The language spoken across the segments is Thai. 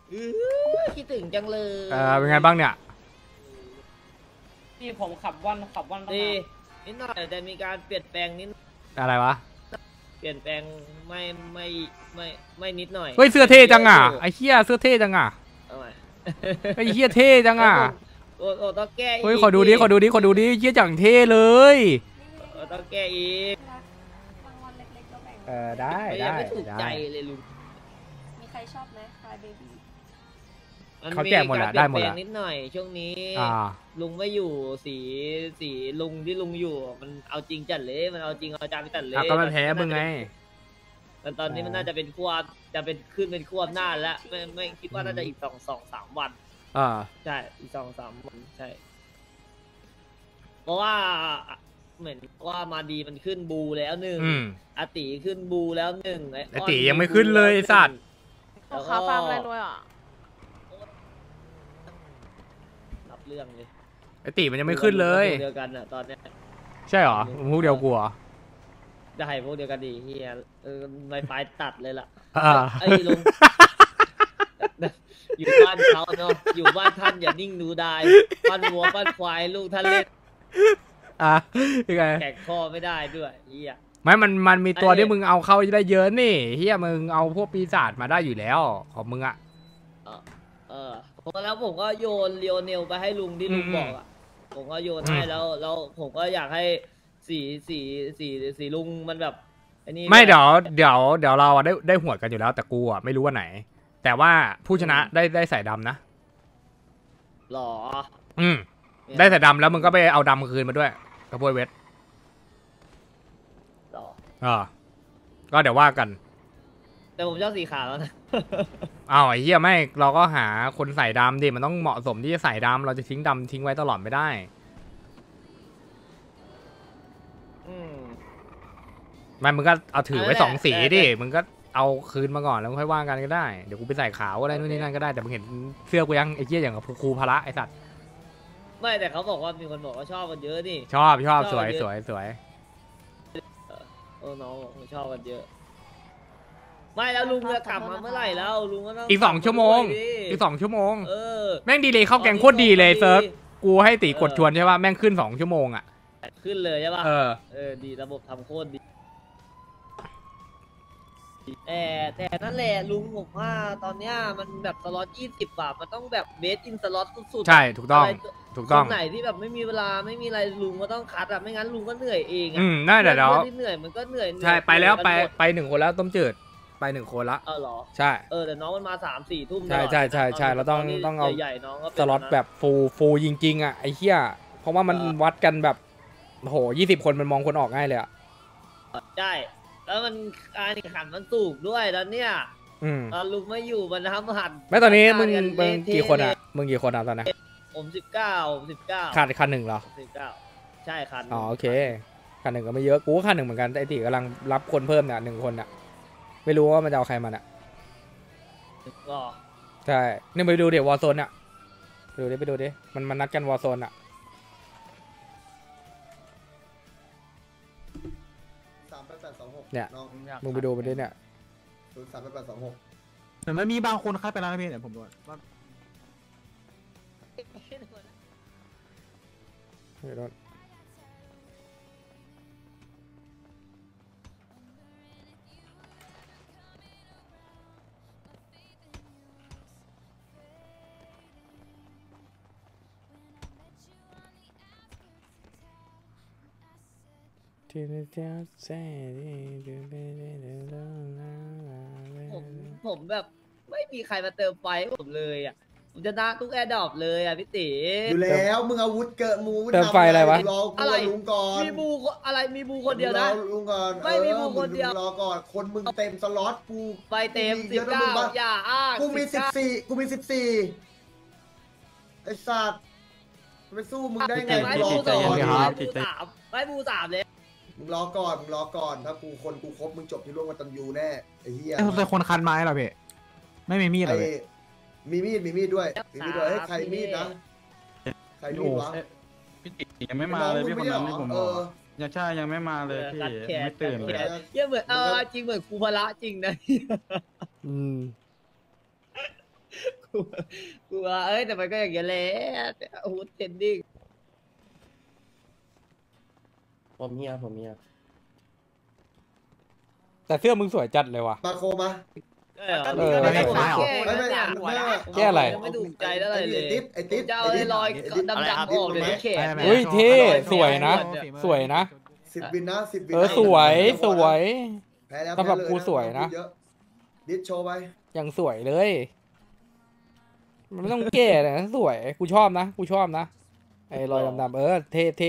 คิดถึงจังเลยเป็นไงบ้างเนี่ยนี่ผมขับวันดีนิดหน่อยแต่มีการเปลี่ยนแปลงนิดอะไรวะเปลี่ยนแปลงไม่นิดหน่อยเฮ้ยเสื้อเท่จังอ่ะไอ้เหี้ยเสื้อเท่จังอ่ะเอาใหม่ไอ้เหี้ยเท่จังอ่ะโอ้ต้องแก้อีกเฮ้ยขอดูดิเหี้ยจังเท่เลยต้องแก้อีกได้ไม่ถูกใจเลยลุงมีใครชอบไหมคายเบบี้เขาแจกหมดละได้หมดละนิดหน่อยช่วงนี้ลุงไม่อยู่สีลุงที่ลุงอยู่มันเอาจริงจัดเลยมันเอาจริงเอาจังจัดเลยก็มันแพ้มึงไงตอนนี้มันน่าจะเป็นควบจะเป็นขึ้นเป็นควบหน้าแล้วไม่คิดว่าน่าจะอีก2-3 วันใช่อีก2-3 วันใช่เพราะว่าเหมือนว่ามาดีมันขึ้นบูแล้วหนึ่งอาติขึ้นบูแล้วหนึ่งไอติยังไม่ขึ้นเลยไอสัตว์ขาฟังอะไรด้วยอ่ะรับเรื่องเลยไอติมันยังไม่ขึ้นเลยเดียวกันอ่ะตอนเนี้ยใช่หรอพวกเดียวกูเหรอได้พวกเดียวกันดีเฮียไม่ไปตัดเลยล่ะไอ้ลงอยู่บ้านเขาเนาะอยู่บ้านท่านอย่านิ่งดูได้ปั้นวัวปั้นควายลูกท่านเล่นยังไงแกะคอไม่ได้ด้วยเฮียไม่มันมีตัวที่มึงเอาเข้าได้เยอะนี่เฮียมึงเอาพวกปีศาจมาได้อยู่แล้วของมึงอ่ะแล้วผมก็โยนเลียวเนลไปให้ลุงที่ลุงบอกอ่ะผมก็โยนให้แล้วผมก็อยากให้สีลุงมันแบบอันนี้ไม่เดี๋ยวเราได้หัวกันอยู่แล้วแต่กูอ่ะไม่รู้ว่าไหนแต่ว่าผู้ชนะได้ใส่ดำนะหรอได้ใส่ดำแล้วมึงก็ไปเอาดำคืนมาด้วยกระโปรงเวทหรอก็เดี๋ยวว่ากันแต่ผมชอบสีขาวแล้วนะอ้าวไอ้เหี้ยไม่เราก็หาคนใส่ดำดิมันต้องเหมาะสมที่จะใส่ดำเราจะทิ้งดำทิ้งไว้ตลอดไม่ได้มึงก็เอาถือไว้2 สีดิมึงก็เอาคืนมาก่อนแล้วค่อยว่ากันก็ได้เดี๋ยวกูไปใส่ขาวก็ได้นู่นนี่นั่นก็ได้แต่มึงเห็นเสื้อกูยังไอ้เหี้ยอย่างกับครูพละไอ้สัตว์ไม่แต่เขาบอกว่ามีคนบอกว่าชอบกันเยอะนี่ชอบสวยน้องชอบกันเยอะไม่แล้วลุงจะกลับมาเมื่อไหร่แล้วลุงก็ต้องอีก2 ชั่วโมงแม่งดีเลยเข้าแกงโคตรดีเลยเซิร์ฟกูให้ตีกดชวนใช่ป่ะแม่งขึ้น2 ชั่วโมงอ่ะขึ้นเลยใช่ป่ะดีระบบทำโคตรดีแต่นั่นแหละลุงผมว่าตอนเนี้ยมันแบบสล็อต20 บาทมันต้องแบบเบสอินสล็อตสุดๆใช่ถูกต้องไหนที่แบบไม่มีเวลาไม่มีอะไรลุงก็ต้องคัดอ่ะไม่งั้นลุงก็เหนื่อยเองน่าเดี๋ยวที่เหนื่อยมันก็เหนื่อยใช่ไปแล้วไป1 คนแล้วต้มจืดไป1 คนละเหรอใช่แต่น้องมันมา3-4 ทุ่มใช่เราต้องเอาใหญ่น้องก็สล็อตแบบฟูจริงๆอ่ะไอ้เหี้ยเพราะว่ามันวัดกันแบบโห20 คนมันมองคนออกง่ายเลยอ่ะใช่แล้วมันการแข่งขันมันสูงด้วยแล้วเนี่ยตอนลุงไม่อยู่มันทำหัดไม่ตอนนี้มึงกี่คนอ่ะมึงกี่คนอ่ะตอนนี้ผม19 ขาดคัน 1เหรอใช่คันโอเคคัน 1ก็ไม่เยอะกูก็คัน 1เหมือนกันแต่ไอ้ตีกำลังรับคนเพิ่มเนี่ย1 คนอ่ะไม่รู้ว่ามันจะเอาใครมาอ่ะใช่นี่ไปดูเดี๋ยววอร์โซนอ่ะไปดูดิมันนัดกันวอร์โซนอ่ะเนี่ยมึงไปดูไปดิเนี่ย 038826แต่ไม่มีบางคนคัดไปแล้วนะพี่เนี่ยผมดูว่าผมแบบไม่มีใครมาเติมไฟให้ผมเลยอ่ะผมจะน่าทุกแอร์ดรอปเลยอ่ะพี่ติ๋อยู่แล้วมึงอาวุธเกิดมูเติมไฟอะไรวะอะไรลุงก่อนมีบูอะไรมีบูคนเดียวนะลุงก่อนไม่มีบูคนเดียวรอก่อนคนมึงเต็มสล็อตกูไปเต็ม19อย่าอ้างกูมี14ไอ้สัตว์ไปสู้มึงได้ไงรอก่อนไม่บู3เลยมึงรอก่อนถ้ากูครบมึงจบที่ร่วมกันตันยูแน่ไอ้เหี้ยแต่คนคันไม้เหรอพี่ไม่มีมีดเหรอมีมีดด้วยให้ใครมีดนะใครมีดวะพี่ติยังไม่มาเลยพี่คนนั้นที่ผมบอกยังใช่ยังไม่มาเลยพี่ไม่ตื่นเลยเหมือนจริงเหมือนครูพละจริงนะกูว่าเอ้ยแต่มันก็อย่างเงี้ยแหละอาวุธเทรนดิ้งผมเฮียผมเฮียแต่เสื้อมึงสวยจัดเลยว่ะมาโคมาไม่ แก้อะไรไม่ถูกใจเท่าไหร่เลยไอ้ติ๊ดจะเอาไอ้รอยดำๆออกเดี๋ยวนี้เขตเฮ้ยเท่สวยนะ สวยนะ 10 วินนะ10 วินสวยสวยแพ้แล้วสำหรับกูสวยนะดิสโชว์ไปอย่างสวยเลย มันไม่ต้องแก้เลยนะสวยกูชอบนะกูชอบนะไอ้รอยดำๆเท่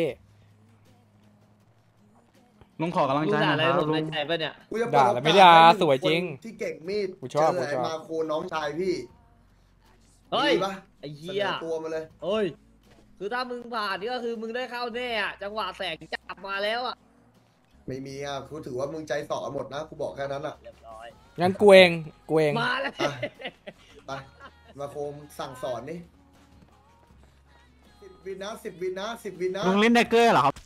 ลุงขอกำลังลูใจกหด่าน่อะไรอยคผรับมลุในงใจปะเนี่ยกูจะด่าเปิแล้วโอกสไม่ด่าให้สวยจริงคนที่เก่งมีดกูชอบเจกูชอบไมาโคน้องชายพี่เฮ้ยดีปะไอ้เสเหี้นยอตัวมาเลยเฮ้ยคือถ้ามึงผ่านนี่ก็คือมึงได้เข้าแน่อะจังหวะแสงจับมาแล้วอะไม่มีอ่ะกูถือว่ามึงใจต่อหมดนะกูบอกแค่นั้นอ่ะเรียบร้อยงั้นกูเองมาแล้วอ่ะ ไปมาโคมสั่งสอนนี่10 วินนะ10 วินนะ10 วินนะลุงเล่นไดเกอร์เหรอครับ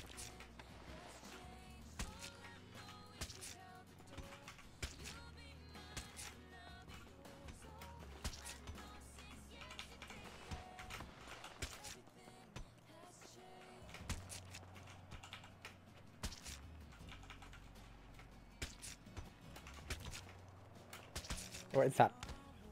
โอ้ยสัตว์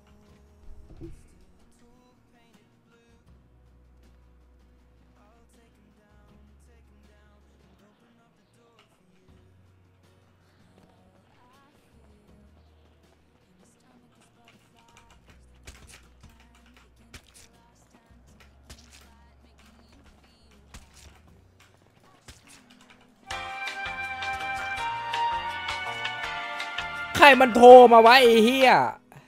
ใครมันโทรมาวะไอ้เหี้ย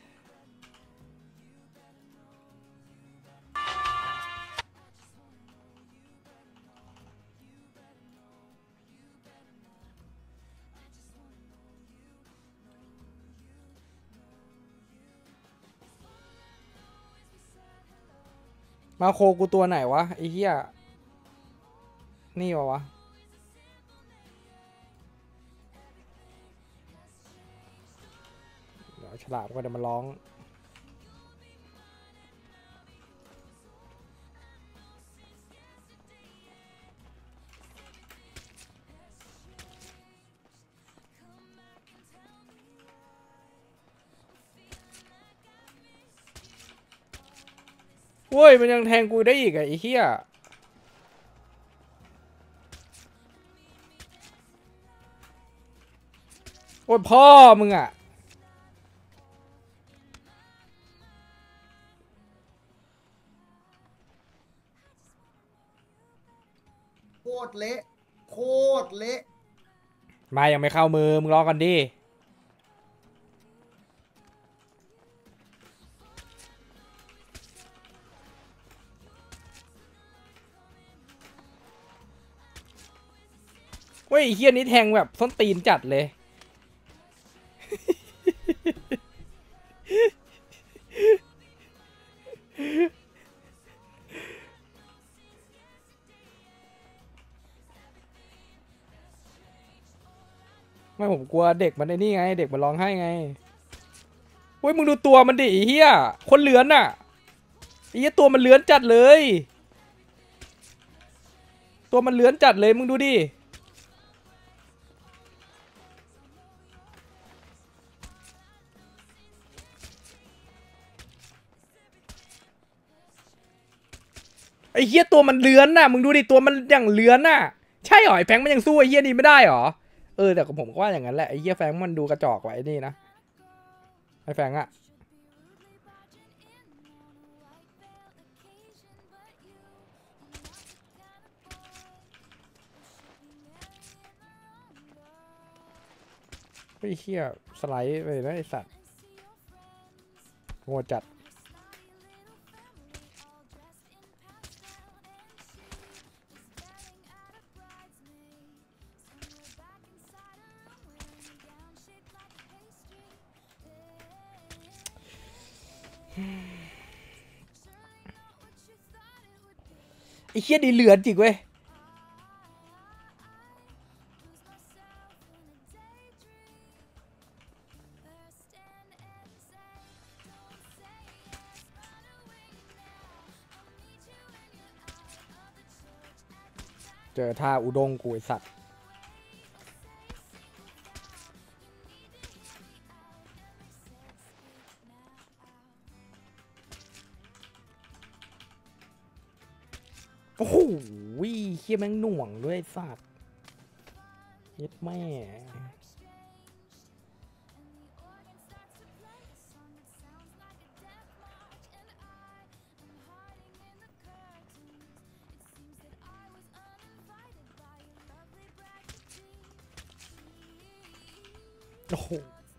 มาโคกูตัวไหนวะไอ้เหี้ยนี่วะเดี๋ยวฉลามก็จะมาร้องเว้ยมันยังแทงกูได้อีกอะไอ้เหี้ยโอ้ยพ่อมึงอะโคตรเละโคตรเละมายังไม่เข้ามือมึงรอกันดิเว้ยไอ้เหี้ยนี้แทงแบบส้นตีนจัดเลยไม่ผมกลัวเด็กมันไอ้นี่ไงเด็กมันร้องไห้ไงเว้ยมึงดูตัวมันดิไอ้เหี้ยคนเลือนน่ะไอ้เหี้ยตัวมันเลือนจัดเลยตัวมันเลือนจัดเลยมึงดูดิไอ้เหี้ยตัวมันเลือนน่ะมึงดูดิตัวมันอย่างเลือนน่ะใช่หรอไอ้แฟงมันยังสู้ไอ้เหี้ยนี่ไม่ได้หรอแต่ผมก็ว่าอย่างนั้นแหละไอ้เหี้ยแฟงมันดูกระจอกไว้ไอ้นี่นะไอ้แฟงอะไอ้เหี้ยสไลด์ไปนะไอ้สัตว์โง่จัดไอ้เหี้ยดีเหลือจริงเว้ยเจอท่าอุด้งกูไอสัตว์โอ้โหเฮียแม่งหน่วงด้วยสัตว์เย็ดแม่โอ้โห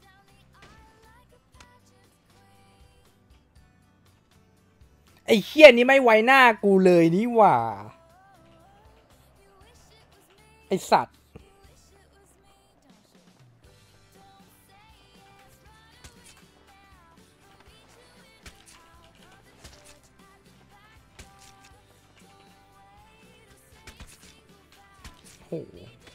ไอ้เฮี้ยนี้ไม่ไว้หน้ากูเลยนี่หว่าไอ้สัตว์โอ้โห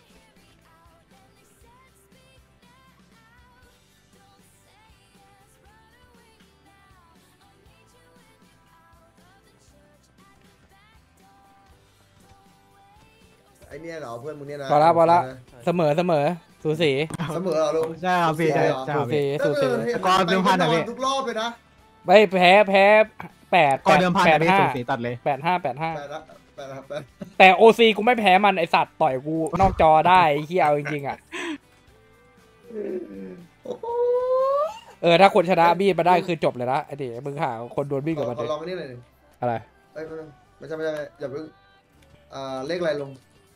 ไอเนี่ยเหรอเพื่อนมึงเนี่ยนะพอละเสมอสูสีเสมอเหรอลุงใช่ครับพี่ใช่เหรอใช่ครับพี่สูสีก่อนเดิมพันอะพี่ทุกรอบเลยนะไม่แพ้ก่อนเดิมพันอะพี่ 8-5 สูสีตัดเลย 8-5 แปดละแปดแต่โอซีกูไม่แพ้มันไอสัตว์ต่อยกูนอกจอได้ไอ้เหี้ยเอาจริงๆอ่ะโอ้โหถ้าคนชนะบีดมาได้คือจบเลยนะไอ้ดิมึงหาคนโดนบีดกับมันขอดิลองอันนี้หน่อยดิอะไรเอ้ยไม่ใช่อย่าเพิ่งเลขอะไรลง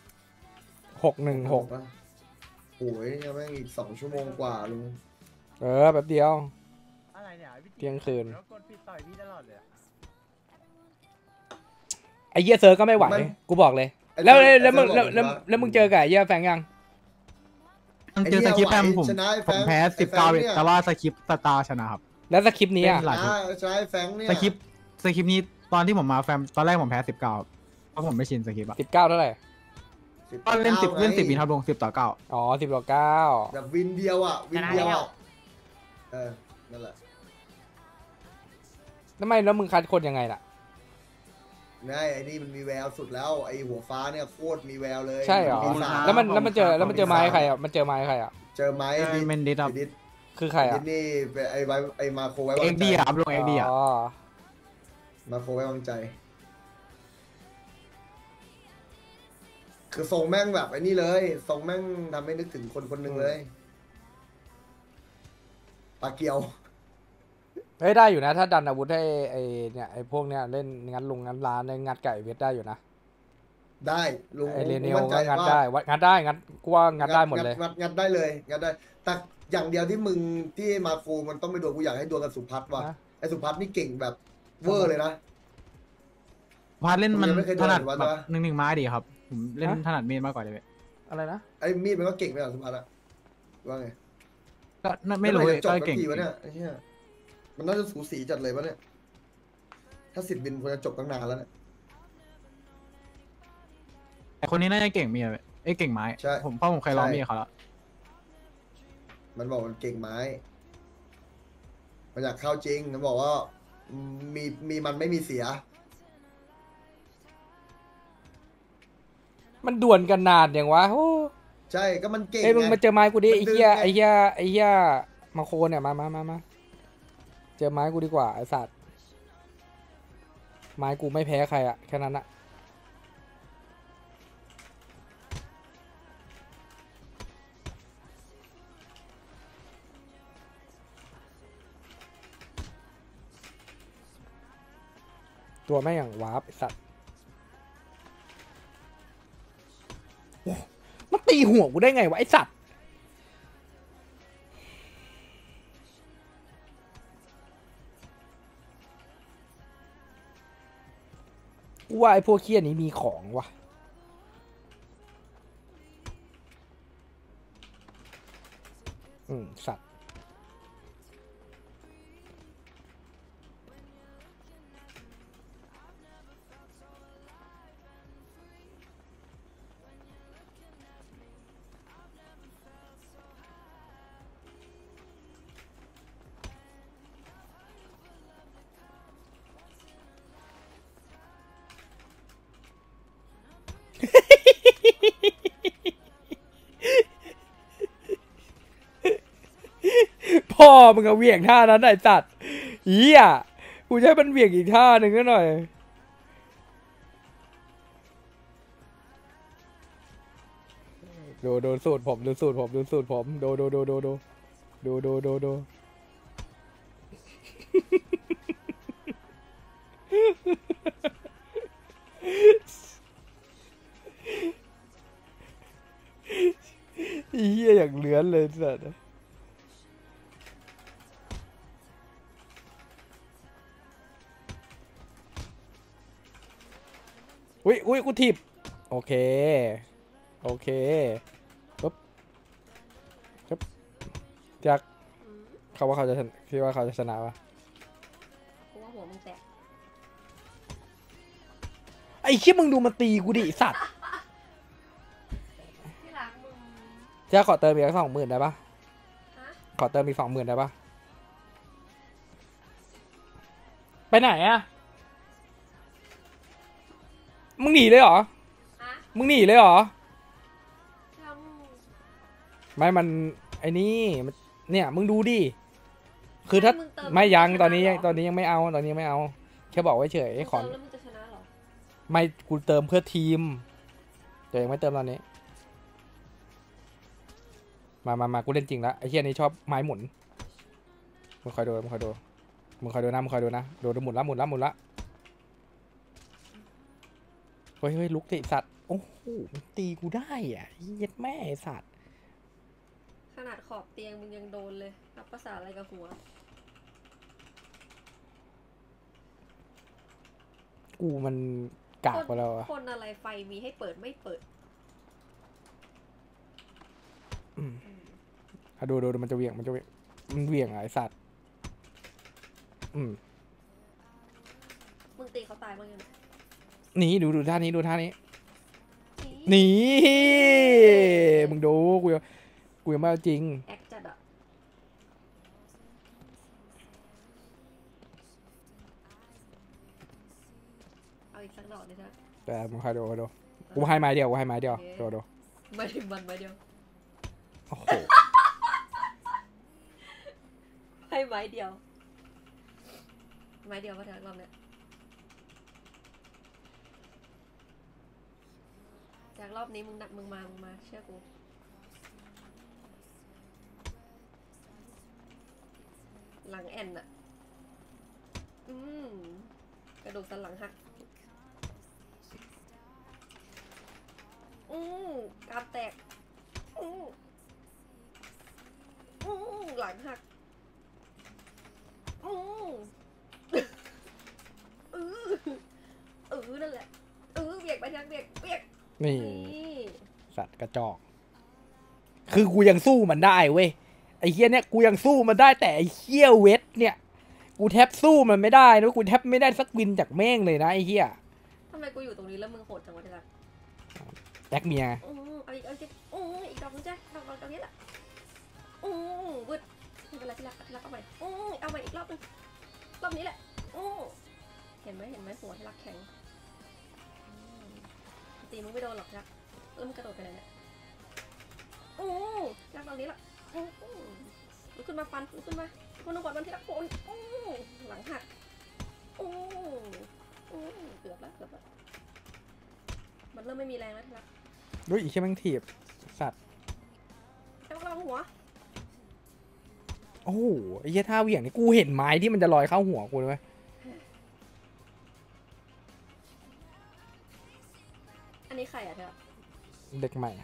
616 ป่ะโอ้ยยังแม่งอีก2 ชั่วโมงกว่าลุงแป๊บเดียวอะไรเนี่ยเที่ยงคืนกดผิดต่อยพี่ตลอดเลยไอ้เหี้ยเซิร์ฟก็ไม่ไหวกูบอกเลยแล้วมึงเจอกับไอ้เหี้ยแฟงยังเจอสคริปต์แฟมผมชนะไอ้ผมงแพ้ไอ้ง 19 นี่ยแต่ว่าสคริปต์สตาร์ชนะครับแล้วสคริปต์นี้อ่ะหลายชนะไอ้แฟงเนี่ยสคริปต์นี้ตอนที่ผมมาแฟมตอนแรกผมแพ้19เพราะผมไม่ชินสคริปต์อะ 19เท่าไหร่ก็เล่น10มีครับลง10-9 อ๋อ10-9 แบบวินเดียวอ่ะวินเดียวอ่ะนั่นแหละทำไมแล้วมึงคัดคนยังไงล่ะนี่ไอ้นี่มันมีแววสุดแล้วไอ้หัวฟ้าเนี่ยโคตรมีแววเลยใช่เหรอมีสามแล้วมันเจอไม้ใครอ่ะมันเจอไม้ใครอ่ะเจอไม้เมนดิสครับดิสคือใครดิอ่ะสนี่ไอ้มาโคไว้วางเอ็กใจดีครับลงเอ็กดีอะอ๋อมาโคไว้วางใจ คือทรงแม่งแบบไอ้นี่เลยทรงแม่งทำให้นึกถึงคนคนหนึ่งเลยปลาเกียวเฮ้ยได้อยู่นะถ้าดันอาวุธให้ไอ้เนี่ยไอ้พวกเนี้ยเล่นงัดร้านงัดไก่เวทได้อยู่นะได้ลุงไอ้เรเนลมั่นใจก็งัดว่าได้งัดกูว่างัดได้หมดเลยงัดได้เลยงัดได้แต่อย่างเดียวที่มึงที่มาโคมันต้องไปดวลกูอยากให้ดวลกับสุพัฒน์ว่ะนะไอ้สุพัฒน์นี่เก่งแบบเวอร์เลยนะพาร์ทเล่นมันผมยังไม่เคยโดถนนัดวัดแบบวะ 1-1ไม้ดีครับผมเล่นถนัดเมนมากกว่าเลยอะไรนะไอ้มีดมันก็เก่งไปหรอสุพัฒน์อะว่าไงก็ไม่รู้แล้วนจะจก็บเก่งสัทีวะเนี่ยไอ้เหี้ยมันน่าจะสูสีจัดเลยวะเนี่ยถ้า10 บินควรจะจบตั้งนานแล้วเนี่ยแต่คนนี้น่าจะเก่งมีอะไรเก่งไม้ใช่ผมเพราะผมเคยร้องใช่มีเขาแล้วมันบอกมันเก่งไม้มันอยากเข้าจริงมันบอกว่ามีมันไม่มีเสียมันด่วนกันนานอย่างวะโอ้ใช่ก็มันเก่งเอ้ยมึงไงมาเจอไม้กูดิมันไอ้ดึงเหี้ยไงไอ้เหี้ยมาโคเนี่ยมาเจอไม้กูดีกว่าไอ้สัตว์ไม้กูไม่แพ้ใครอะแค่นั้นอะตัวแม่งอย่างวาร์ปไอ้สัตว์โอ้มันตีหัวกูได้ไงวะไอ้สัตว์กูว่าไอ้พวกเคี้ยนี้มีของวะสัตว์มึงเอาเหวี่ยงท่านั้นไอ้สัตว์เหี้ยกูจะให้มันเหวี่ยงอีกท่าหนึ่งก็หน่อยดูสูตรผมดูสูตรผมดูสูตรผมดูเหี้ยอย่างเลื้อนเลยสัตว์อุ้ยกูถีบโอเคปุ๊บจากเขาว่าเขาจะคิดว่าเขาจะชนะปะกูว่าหัวมึงแตกไอ้เชี่ยมึงดูมันตีกูดิสัตว์ที่รักมึงจะขอเติมอีก20,000ได้ปะฮะขอเติมอีก20,000ได้ปะไปไหนอะมึงหนีเลยเหรอฮะมึงหนีเลยเหรอแล้วมึงไม่มันไอ้นี่มันเนี่ยมึงดูดิคือถ้ามึงเติไม่ยังมึงตอนนี้ชะเหรตอนนี้ยังไม่เอาตอนนี้ยังไม่เอาแค่บอกไว้เฉยมึงขอเติมแล้วมึงจะชนะเหรอไม่กูเติมเพื่อทีมแต่ยังไม่เติมตอนนี้มากูเล่นจริงละไอ้เหี้ยนี่ชอบไม้หมุนมึงคอยดูนะดูหมุนละเฮ้ยลุกดิสัตว์โอ้โหมันตีกูได้อ่ะเย็ดแม่ไอ้สัตว์ขนาดขอบเตียงมึงยังโดนเลยรับภาษาอะไรกับหัวกูมันกากไปแล้วอะคนอะไรไฟมีให้เปิดไม่เปิดดูมันจะเหวี่ยงมันเหวี่ยงไอ้สัตว์มึงตีเขาตายบ้างยังนี่ดูท่านี้นี่มึงดูกูยังไม่เอาจริงแอคจัดอะเอาอีกสักดอกเลยนะแต่มึงคอยดูกูให้ไม้เดียวดูไม่ถึงมันไม้เดียวโอ้โหให้ไม้เดียวก็ทั้งรอบเนี้ยจากรอบนี้มึงมาเชื่อกูหลังแอนอะกระดูกสันหลังหักกรามแตกหลังหักนั่นแหละเบียกไปทางเบียกนี่สัตว์กระจอกคือกูยังสู้มันได้เว้ยไอ้เหี้ยเนี่ยกูยังสู้มันได้แต่ไอ้เหี้ยเวทเนี่ยกูแทบสู้มันไม่ได้นะกูแทบไม่ได้สักวินจากแม่งเลยนะไอ้เหี้ยทำไมกูอยู่ตรงนี้แล้วมึงโหดจังวะที่รักแจ็คเมียเอาอีกดอกนึงแจ๊คดอกนี้แหละวืดไม่เป็นไรที่รักเอาใหม่เอาใหม่อีกรอบนึงรอบนี้แหละเห็นไหมหัวที่รักแข็งตีมึงไม่โดนหรอกที่รักแล้วมึงกระโดดไปไหนเนี่ยที่รักตอนนี้แหละลุกขึ้นมาฟันลุกขึ้นมาคนนึงกดมันที่รักโอนหลังหักเกือบแล้วมันเริ่มไม่มีแรงแล้วที่รักด้วยอีกแค่แม่งถีบสัตว์แล้วก็หัวโอ้โหไอ้เหี้ยท่าเหวี่ยงนี่กูเห็นไม้ที่มันจะลอยเข้าหัวกูเลยไหมอันนี้ใครอะเธอเด็กใหม่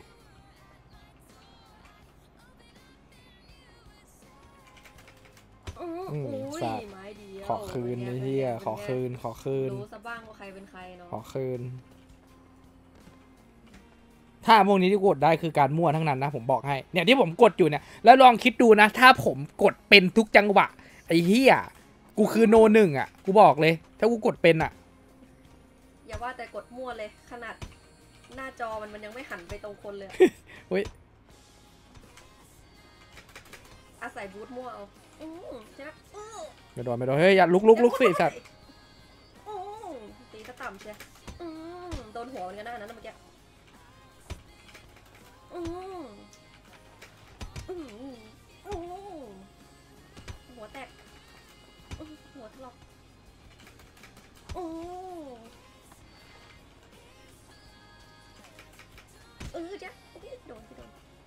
สัตว์ขอคืนไอ้เหี้ยขอคืนรู้ซะบ้างว่าใครเป็นใครเนาะขอคืนถ้าพวกนี้ที่กดได้คือการมั่วทั้งนั้นนะผมบอกให้เนี่ยที่ผมกดอยู่เนี่ยแล้วลองคิดดูนะถ้าผมกดเป็นทุกจังหวะไอ้เหี้ยกูคือโนหนึ่งอ่ะกูบอกเลยถ้ากูกดเป็นอ่ะอย่าว่าแต่กดมั่วเลยขนาดหน้าจอมันยังไม่หันไปตรงคนเลยเฮ้ยอาศัยบูทมั่วเอาใช่ไหมไม่โดนเฮ้ยอย่าลุกสิสัตว์ตีก็ต่ำเชียโดนหัวมันกันหน้านั้นเมื่อกี้หัวแตกหัวถลอกโอ้จ๊ะโดนพี่โดน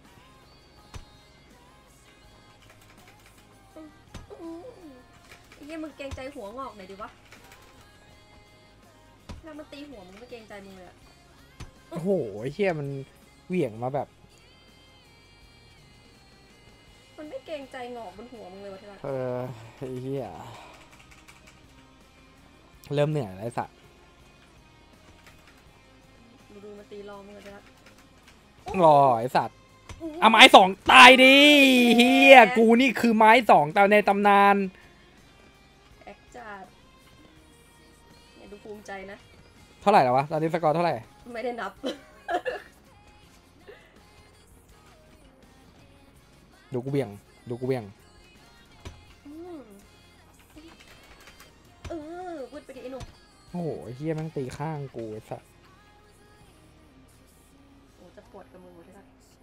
ไอ้เหี้ยมึงเกรงใจหัวงอกหน่อยดิวะแล้วมันตีหัวมึงไม่เกรงใจมึงเลยอะโอ้โหไอ้เหี้ยมันเหวี่ยงมาแบบมันไม่เกรงใจงอกบนหัวมึงเลยวะที่รักไอ้เหี้ยเริ่มเหนื่อยแล้วไอ้สัตว์ดูมันตีรอมึงเลยที่รักรอไอ้สัตว์เอาไม้สองตายดิเฮียกูนี่คือไม้สองตามในตำนานแอคจัดเนี่ยดูภูมิใจนะเท่าไหร่แล้ววะตอนนี้สกอร์เท่าไหร่ไม่ได้นับดูกูเบี่ยงพูดไปดิไอ้หนุ่มโอ้โหเฮียแม่งตีข้างกูไอ้สัสโอ้จะปวดกับมือได้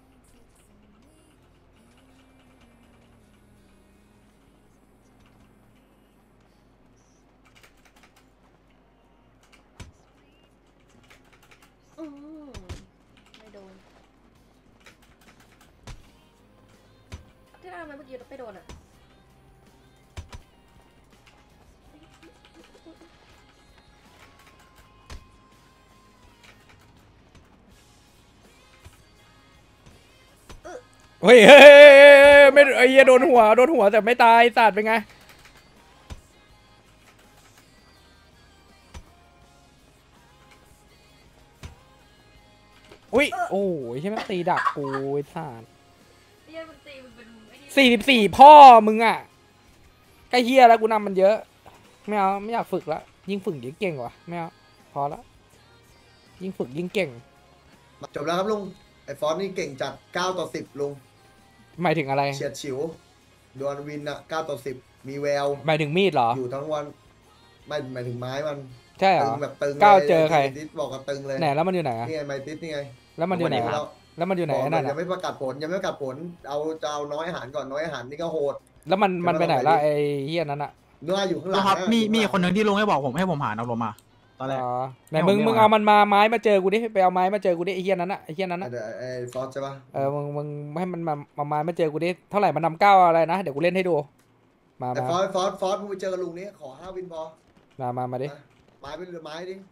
ไม่โดนที่ทำไมเมื่อกี้เราไม่โดนอ่ะเฮ้ยไม่ไอ้เหี้ยโดนหัวแต่ไม่ตายสัตว์เป็นไงอุ้ยโอ้ยใช่ไหมตีดักกูไอ้สัตว์44พ่อมึงอ่ะใกล้เฮียแล้วกูนำมันเยอะไม่เอาไม่อยากฝึกละยิ่งฝึกยิ่งเก่งว่ะไม่เอาพอละยิ่งฝึกยิ่งเก่งจบแล้วครับลุงไอ้ฟอนนี่เก่งจัด9-10ลุงหมายถึงอะไรเฉียดฉิวดวลวินอะ9-10มีแววหมายถึงมีดเหรออยู่ทั้งวันไม่หมายถึงไม้มันใช่เหรอตึงแบบตึงเจอใครติดบอกกับตึงเลยไหนแล้วมันอยู่ไหนนี่ไงไม้ติดนี่ไงแล้วมันอยู่ไหนแล้วมันอยู่ไหนนั่นยังไม่ประกาศผลเอาน้อยอาหารก่อนน้อยอาหารนี่ก็โหดแล้วมันไปไหนล่ะไอ้เฮียนั้นอะเนื้ออยู่ข้างหลังครับมีคนหนึ่งที่ลุงให้ผมหาเอาลงมาตอนแรกไหนมึงเอามันมาไม้มาเจอกูดิไปเอาไม้มาเจอกูดิไอ้เฮียนั้นอะไอ้ฟอสใช่ปะมึงให้มันมาไม้มาเจอกูดิเท่าไหร่มันนำ9อะไรนะเดี๋ยวกูเล่นให้ดูมาฟอสมึงไปเจอกับลุงนี้ขอ5 วินพอมาดิไม้เป็นเรือไม้ดิ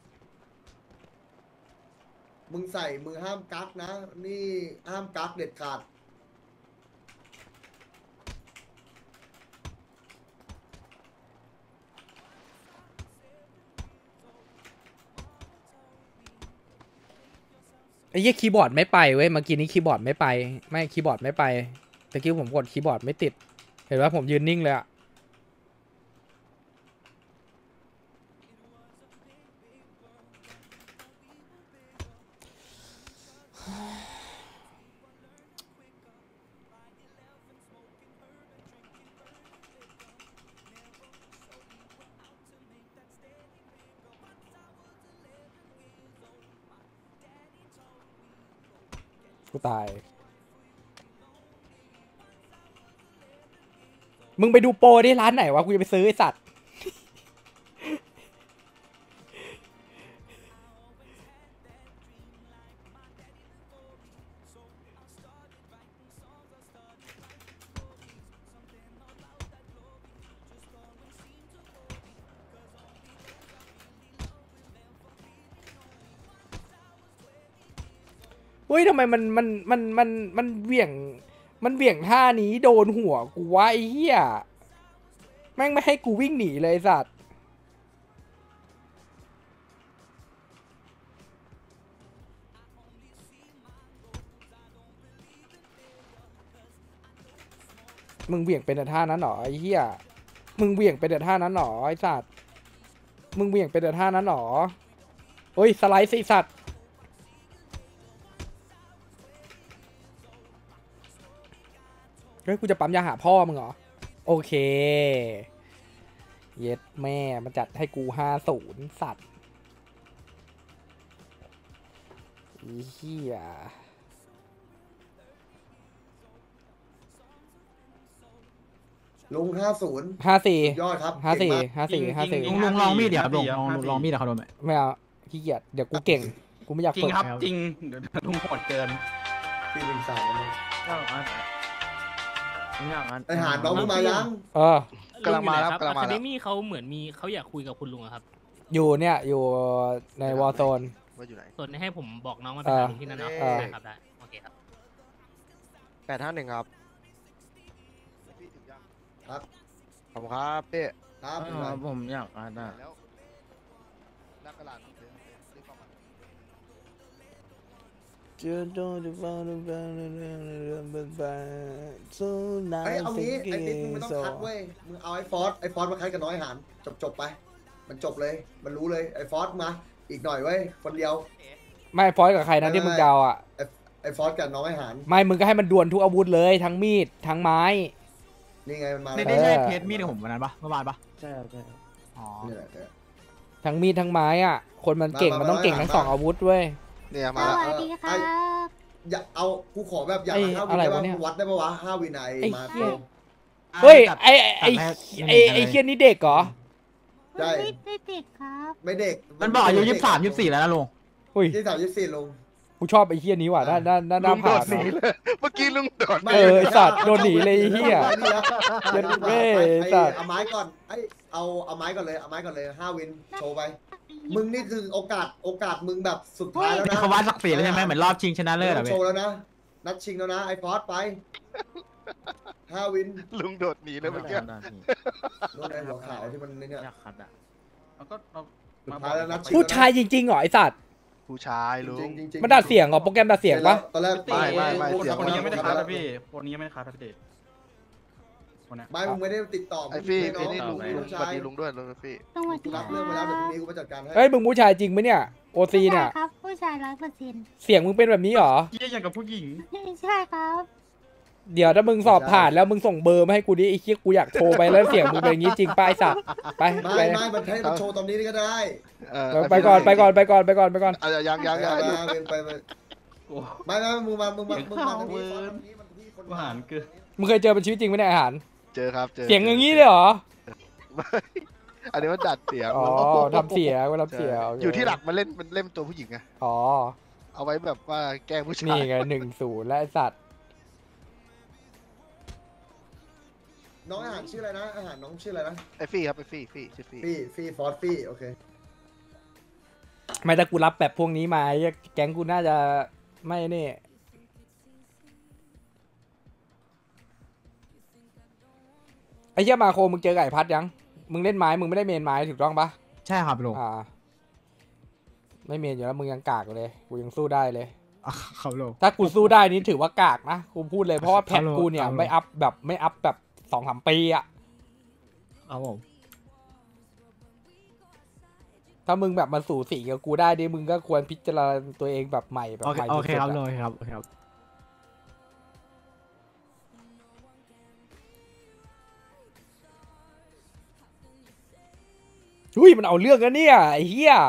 มึงใส่มือห้ามกักนะนี่ห้ามกักเด็ดขาดไอ้เหี้ยคีย์บอร์ดไม่ไปเว้ยเมื่อกี้นี้คีย์บอร์ดไม่ไปไม่คีย์บอร์ดไม่ไปตะกี้ผมกดคีย์บอร์ดไม่ติดเห็นว่าผมยืนนิ่งเลยอะกูตายมึงไปดูโปรดิร้านไหนวะกูจะไปซื้อไอสัตว์เฮ้ยทำไมมันเบี่ยงท่านี้โดนหัวกูวะไอ้เหี้ยแม่งไม่ให้กูวิ่งหนีเลยสัตว์มึงเบี่ยงเป็นแต่ท่านั้นหรอไอ้เหี้ยมึงเบี่ยงเป็นแต่ท่านั้นหรอไอ้สัตว์มึงเบี่ยงเป็นแต่ท่านั้นหรอโอ้ยสไลด์สิสัตว์เฮ้ยกูจะปั๊มยาหาพ่อมึงเหรอโอเคเย็ดแม่มาจัดให้กู50สัตว์อีเหี้ยลุง50 54 ยอดครับ 54 ลุงลองมีดเดี๋ยวลุงลองมีดเดี๋ยวเขาโดนไหมไม่เอาขี้เกียจเดี๋ยวกูเก่งกูไม่อยากจริฝึงกครับจริงเดี๋ยวลุงโหดเกินพี่เป็นสาวนะอย่างนั้นไอหานน้องมึงมายังกำลังมาครับอะกำลังมาคาแล้เดวมี่เขาเหมือนมีเขาอยากคุยกับคุณลุงอะครับอยู่เนี่ยอยู่ในวอร์โซนว่าอยู่ไหนส่วนให้ผมบอกน้องมาเป็นลุงที่นั่นเนาะได้ครับได้โอเคครับ 851ครับครับขอบคุณครับพี่ครับผมอยากอ่านแล้วหน้ากระดาษรีบเข้ามาไอ้เอางี้ไอ้บิ๊กมึงไม่ต้องคัดเว้ยมึงเอาไอ้ฟอสมาคัดกับน้อยหานจบไปมันจบเลยมันรู้เลยไอ้ฟอสมาอีกหน่อยเว้ยคนเดียวไม่ฟอยกับใครนะที่มึงเดาอ่ะไอ้ฟอสกับน้องไอ้หานไม่มึงก็ให้มันดวลทุกอาวุธเลยทั้งมีดทั้งไม้นี่ไงมันมาได้ใช่เพจมีดของผมวันนั้นปะเมื่อวานปะใช่ครับใช่ครับอ๋อนี่แหละทั้งมีดทั้งไม้อ่ะคนมันเก่งมันต้องเก่งทั้ง2อาวุธเว้ยเนี่ยสมาแล้ววัสดีครับอย่าเอากูขอแบบอย่างละ5 วินได้ป่ะวัดได้ป่ะวะ5 วินไอ้มาโกเฮ้ยไอ้เคียนี่เด็กเหรอใช่ไม่ติดครับไม่เด็กมันบอกอายุ23 24แล้วนะลุงอุ้ย 23 24ลงกูชอบไอ้เคียนี้ว่ะด้านผ่านเมื่อกี้ลุงโดดไอ้สัตว์โดนหนีเลยไอ้เฮียเย็นเว้ยสัตว์เอาไม้ก่อนเอาไม้ก่อนเลย5 วินโชว์ไปมึงนี่คือโอกาสมึงแบบสุดท้ายแล้วนะเขาวัดศักดิ์ศรีแล้วใช่ไหมเหมือนรอบชิงชนะเลิศอะโชเว้ยว์แล้วนะนัดชิงแล้วนะไอ้ฟอสไป5 วินลุงโดดหนีเลยเมื่อกี้นู่นไอ้หัวขาวที่มันเนี่ยอยากคัดอะแล้วก็เราสุดท้ายแล้วนัดชิงผู้ชายจริงๆเหรอไอ้สัตว์ผู้ชายลุงจริงๆมันดัดเสียงเหรอโปรแกรมดัดเสียงปะตอนแรกไม่คนนี้ยังไม่ได้คัดนะพี่คนนี้ยังไม่ได้คัดนะพี่คนนี้ไม่มึงไม่ได้ติดต่อไอ้ฟี่น้นี่องลุงผู้สชาวัสยดีลุงด้วยลุงฟี่สวัสกูดีรับเรื่องไปแล้วเดี๋ยวพรุ่งนี้กูไปจัดการให้เฮ้ยมึงผู้ชายจริงไหมเนี่ยโอซีเนี่ยครับผู้ชาย100% เสียงมึงเป็นแบบนี้เหรอเยี่ยอย่างกับผู้หญิงใช่ครับเดี๋ยวถ้ามึงสอบผ่านแล้วมึงส่งเบอร์มาให้กูดิไอ้เคียกูอยากโทรไปแล้วเสียงมึงเป็นอย่างนี้จริงป้ายสัตว์ไปไม่มันให้มันโชว์ตอนนี้ก็ได้ไปก่อนไปก่อนยังไปไม่มึงมาตรงนี้มันพี่คนผู้หารเกินมึงเคยเจอเป็นชีวิตจริงไหมเนี่ยอาหารเจอครับเจอเสียงอย่างนี้เลยเหรออันนี้มันดัดเสียงอ๋อทำเสียงทำเสียงอยู่ที่หลักมันเล่นตัวผู้หญิงไงอ๋อเอาไว้แบบว่าแกล้งผู้ชายนี่ไง1-0และไอ้สัตว์น้องอาหารชื่ออะไรนะอาหารน้องชื่ออะไรนะไอ้ฟี่ครับไอ้ฟี่ชื่อฟี่ฟี่ฟอสฟี่โอเคไม่ถ้ากูรับแบบพวกนี้มาไอ้แก๊งกูน่าจะไม่นี่ไอ้เหี้ยมาโคมึงเจอไก่พัดยังมึงเล่นไม้มึงไม่ได้เมนไม้ถูกต้องปะใช่ครับลุงไม่เมนอยู่แล้วมึงยังกากเลยกูยังสู้ได้เลยเขาลุงถ้ากูสู้ได้นี่ถือว่ากากนะกูพูดเลยเพราะว่าแพทกูเนี่ยเอาเลยไม่อัพแบบ2-3 ปีอะเอาผมถ้ามึงแบบมาสู่สีกับกูได้ดิมึงก็ควรพิจารณาตัวเองแบบใหม่แบบใหม่โอเคสุดๆครับอะลุงครับโอเคครับอุ้ยมันเอาเรื่องกันเนี่ยไอ้เหี้ย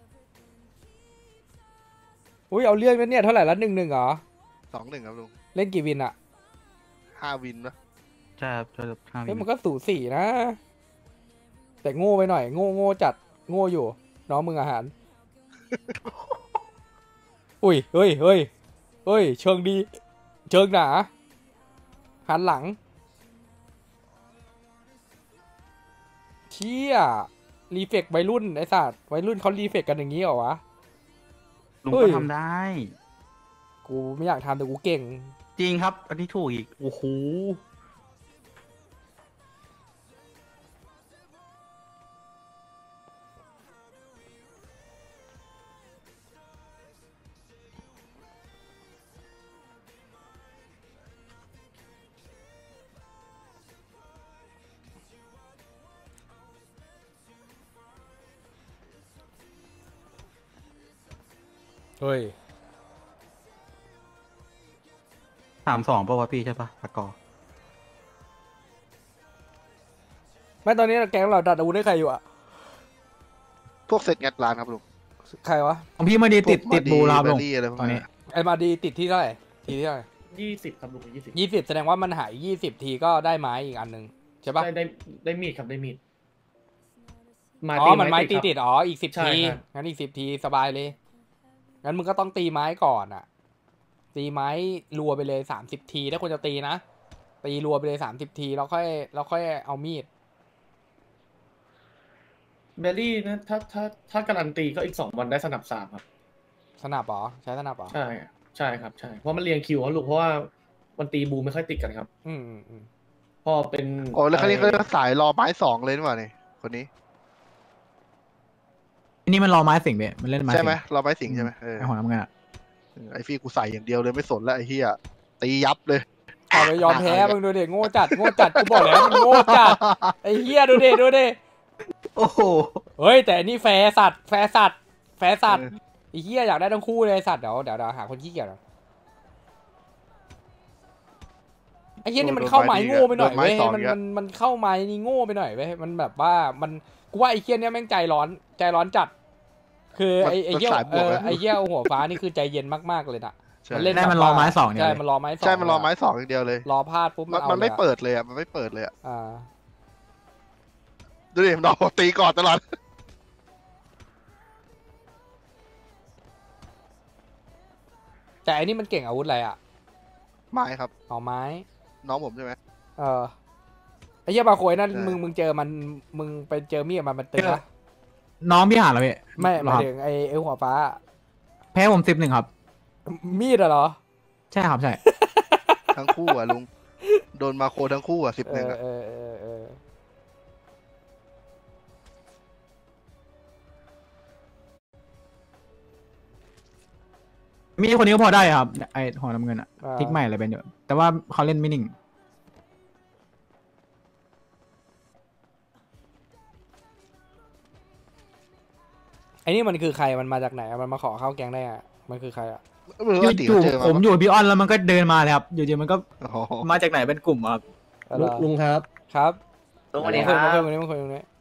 อุ้ยเอาเรื่องนั้นเนี่ยเท่าไหร่ละ1-1เหรอ 2-1ครับลุงเล่นกี่วินอะ 5 วินนะใช่ครับใช่ครับเฮ้ยมันก็สู่สีนะ แต่โง่ไปหน่อยโง่จัดโง่อยู่น้องมึงอาหาร อุ้ยเฮ้ยเชิงดีเชิงหนาหันหลังเชี่ยรีเฟกวัยรุ่นไอ้สัตว์วัยรุ่นเขารีเฟกกันอย่างนี้เหรอวะลุงเฮ้ก็ยทำได้กูไม่อยากทำแต่กูเก่งจริงครับ อันนี้ถูกอีกโอ้โหเฮ้ย 3-2ป่าวะพี่ใช่ปะสกอร์ไม่ตอนนี้แก๊งเราดัดอาวุธให้ใครอยู่อะพวกเสร็จงัดร้านครับลุงใครวะของพี่ไม่ได้ติดบูราครับลุงเบอรี่อะไรพวกตอนนี้นี้ไอ้มาดีติดที่เท่าไหร่ทีที่เท่าไหร่ 20ครับลุง20 20แสดงว่ามันหาย20ทีก็ได้ไม้อีกอันหนึ่งใช่ปะได้มีดครับได้มีดอ๋อมันไม้ตีติดอ๋ออีก10 ใช่ทีครับงั้นอีก10 ทีสบายเลยงั้นมึงก็ต้องตีไม้ก่อนอ่ะตีไม้รัวไปเลย30 ทีถ้าควรจะตีนะตีรัวไปเลย30 ทีแล้วค่อยเอามีดเบลลี่นะถ้าการันตีก็อีก2 วันได้สนับ3ครับสนับเหรอใช้สนับเหรอใช่ครับใช่เพราะมันเรียงคิวเขาลูกเพราะว่ามันตีบูไม่ค่อยติดกันครับอืมพอเป็นโอ้แล้วคราวนี้เขาสายรอไม้2เลยนี่หว่านี่คนนี้นี่มันรอไม้สิงพี่มันเล่นไม้ใช่สิงไหมรอไม้สิงใช่ไหมไอ้หัวน้ำเงินอะไอฟี่กูใส่อย่างเดียวเลยไม่สนแล้วไอ้เหี้ยตียับเลยเอาไปยอมแพ้มึงดูดิโง่จัดกูบอกแล้วมึงโง่จัดไอ้เหี้ยดูดิโอ้โหเฮ้ยแต่อันนี่แฟร์สัตว์ไอ้เหี้ยอยากได้ทั้งคู่เลยสัตว์เดี๋ยวหาคนขี้เกียจก่อนไอ้เหี้ยนี่มันเข้าไม้โง่ไปหน่อยเว้ยมันเข้าไม้นี่โง่ไปหน่อยเว้ยมันแบบว่ามันกูว่าไอ้เหี้ยเนี่ยแม่งใจร้อนจัดคือไอ้เหี้ยไอ้เหี้ยหัวฟ้านี่คือใจเย็นมากๆเลยนะมันเล่นได้มันรอไม้สองเนี่ยใช่มันรอไม้สองใช่มันรอไม้2อย่างเดียวเลยรอพลาดปุ๊บมันเอามันไม่เลยอะเปิดเลยอ่ะมันไม่เปิดเลยอ่ะอ่าดูดิมันรอตีก่อนตลอดแต่อันนี้มันเก่งอาวุธอะไรอ่ะไม้ครับเอาไม้น้องผมใช่ไหมไอ้เหี้ยบาโคยนั่นใช่มึงเจอมันมึงไปเจอมีดมันตึงปะน้องพี่หานเหรอพี่ไม่หเหรมาอย ครับถึงไอ้หัวฟ้าแพ้ผม11ครับมีดอะเหรอใช่ครับใช่ทั้งคู่อ่ะลุงโดนมาโคทั้งคู่อ่ะ11อ่ะเออมีคนนี้ก็พอได้ครับไอ้หัวน้ำเงินอะทิกใหม่อะไรเป็นอยู่แต่ว่าเขาเล่นไม่นิ่งไอ้นี่มันคือใครมันมาจากไหนอะมันมาขอเข้าแก๊งได้อะมันคือใครอะไม่รู้ว่าตีอยู่เขาเจอผมมาอยู่กับพี่อ้อนแล้วมันก็เดินมาเลยครับอยู่ดีมันก็โอ้โหมาจากไหนเป็นกลุ่มอะครับลุงครับครับสวัสดีครับมาคุยตรงนี้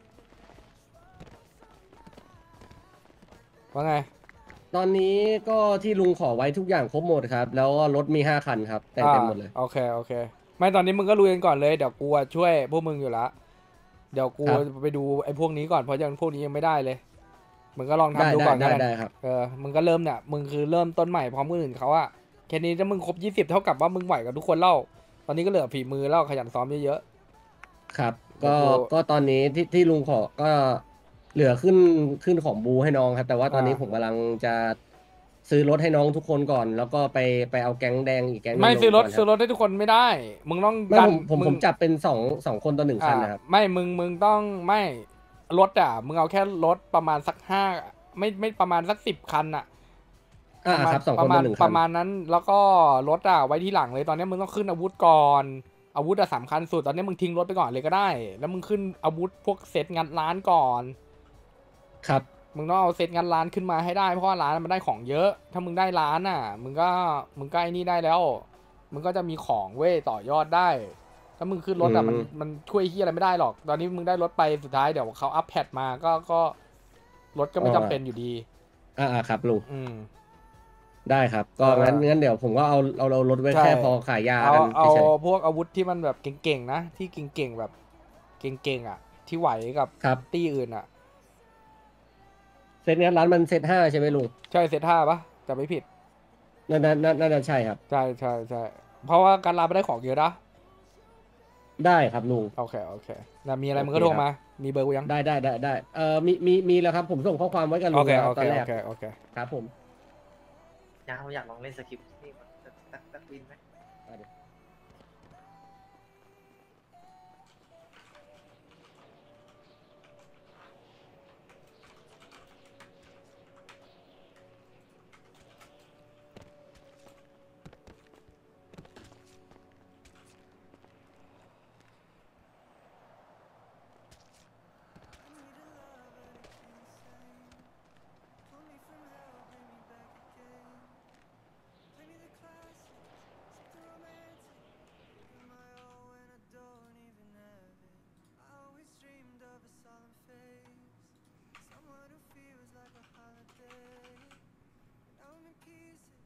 ว่าไงตอนนี้ก็ที่ลุงขอไว้ทุกอย่างครบหมดครับ แล้วรถมี5 คันครับแต่งเต็มหมดเลยโอเคไม่ตอนนี้มึงก็ลุยกันก่อนเลยเดี๋ยวกูอะช่วยพวกมึงอยู่ละเดี๋ยวกูครับไปดูไอ้พวกนี้ก่อนเพราะยังพวกนี้ยังไม่ได้เลยมึงก็ลองทำดูก่อนได้ครับมึงก็เริ่มเนี่ยมึงคือเริ่มต้นใหม่พร้อมคนอื่นเขาอะแค่นี้ถ้ามึงครบ20เท่ากับว่ามึงไหวกับทุกคนเล่าตอนนี้ก็เหลือฝีมือแล้วขยันซ้อมเยอะครับก็ก็ตอนนี้ที่ลุงขอก็เหลือขึ้นของบูให้น้องครับ แต่ว่าตอนนี้ผมกำลังจะซื้อรถให้น้องทุกคนก่อน แล้วก็ไปเอาแก๊งแดงอีกแก๊งหๆนึ่งไม่ซื้อรถลงก่นคบซื้อรถให้ทุกคนไม่ได้ มึงต้องไม่ดันผมจับเป็นสองคนต่อ1 คันนะครับไม่มึงต้องไม่รถอ่ะมึงเอาแค่รถประมาณสัก5ไม่ประมาณสัก10 คันอ่ะครับ2 ปคนระมาต่ณอ1 ปคันระมาณนั้นแล้วก็รถอ่ะไว้ที่หลังเลยตอนนี้มึงต้องขึ้นอาวุธก่อนอาวุธอ่ะสำคัญสุดตอนนี้มึงทิ้งรถไปก่อนเลยก็ได้ แล้วมึงขึ้นอาวุธพวกเซตงัดร้านก่อนครับมึงต้องเอาเซตงัดร้านขึ้นมาให้ได้เพราะว่าร้านมันได้ของเยอะ ถ้ามึงได้ร้านอ่ะมึงก็ไอ้นี่ได้แล้ว มึงก็จะมีของเว้ยต่อยอดได้ ถ้ามึงขึ้นรถอ่ะมันช่วยเฮียอะไรไม่ได้หรอก ตอนนี้มึงได้รถไปสุดท้ายเดี๋ยวเขาอัพแพดมาก็รถก็ไม่จำเป็นอยู่ดีครับลุงอืมได้ครับ ก็งั้นเดี๋ยวผมก็เอารถไว้ใช่แค่พอขายยาเอากันเอาเฉยพวกอาวุธที่มันแบบเก่งๆนะที่เก่งๆแบบเก่งๆอ่ะ ที่ไหวกับๆครับตี้อื่นอ่ะเซตนี้ร้านมันเซต5ใช่ไหมลุงใช่เซต5ปะจะไม่ผิดน่าจะใช่ครับใช่เพราะว่าการลาไม่ได้ของเยอะนะได้ครับลุงโอเคนะมีอะไรมึงก็โทรมา มีเบอร์กูยังได้มีแล้วครับผมส่งข้อความไว้กับลุโอง เคแล้วตอนแรกโอเคครับผมอยากลองเล่นสคริปต์นี่ตักวินไหม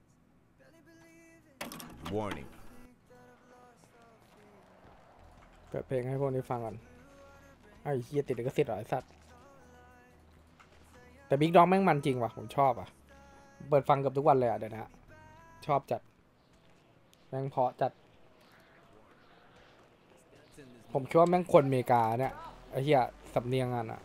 Warning. เปิดเพลงให้พวกนี้ฟังก่อนไอ้เฮียติดลิขสิทธิ์เหรอไอ้สัตว์แต่บิ๊กดองแม่งมันจริงว่ะผมชอบอ่ะเปิดฟังเกือบทุกวันเลยอ่ะเดี๋ยวนะชอบจัดแม่งเพาะจัดผมคิดว่าแม่งคนอเมริกาเนี่ยไอ้เหี้ยสำเนียงอ่ะ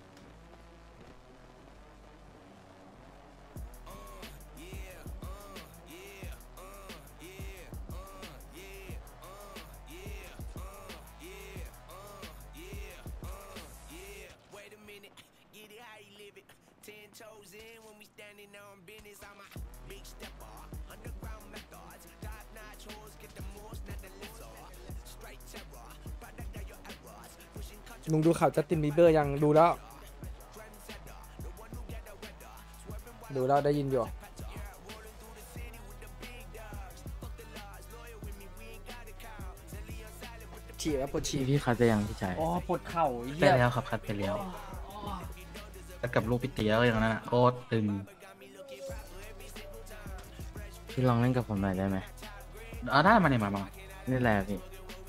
ลุงดูข่าวจัสตินบีเบอร์ยังดูแล้วได้ยินอยู่ฉี่แล้วปวดฉี่พี่คัดไปยังพี่ชายอ๋อปวดเข่าไปแล้วครับคัดไปแล้วแล้วกับลูกพี่เตี๋ยก็อย่างนั้นอ่ะโคตรตึงพี่ลองเล่นกับผมหน่อยได้ไหมได้มาเนี่ยมานี่แหละพี่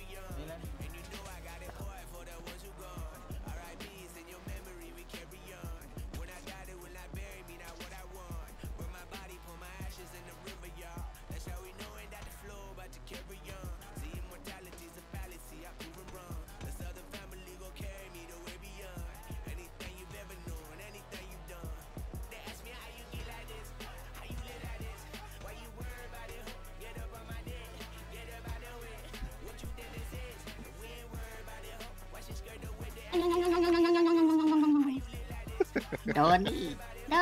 โดนดิ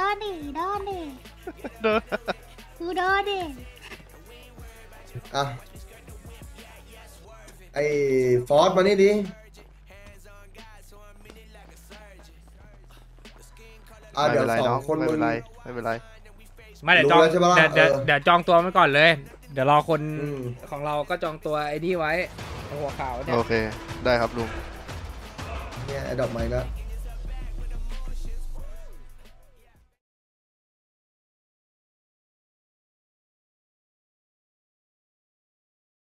กูโดนดิอ่ะไอ้ฟอสมานี่ดิเดี๋ยว2 คนไม่เป็นไรไม่เดี๋ยวจองเดี๋ยวจองตัวไว้ก่อนเลยเดี๋ยวรอคนของเราก็จองตัวไอ้นี่ไว้หัวขาวเนี่ยโอเคได้ครับลุงเนี่ยไอ้ดอกไม้แล้ว